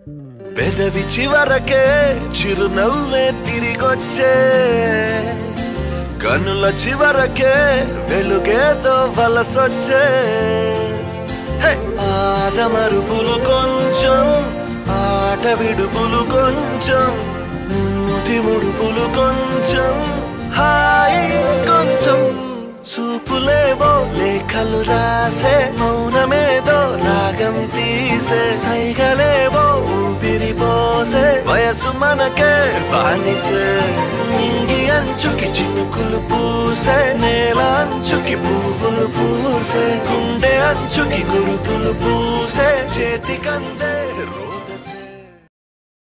పెదవి చివరకే చిరునవ్వే తిరిగొచ్చే కనుల చివరకే వెలుగేతో వలసొచ్చే ఆదమరుపులు కొంచెం ఆట విడుపులు కొంచెం మూతి ముడుపులు కొంచెం హాయి కొంచెం చూపులేవో లేఖలు రాసే మౌనమేదో రాగం తీసే సైగలేవో ఊపిరి పోసే వయసు మనకే బానిసే నింగి అంచుకి చినుకులు పూసే నేల అంచుకి పువ్వులు పూసే గుండె అంచుకి గురుతులు పూసే చేతికందే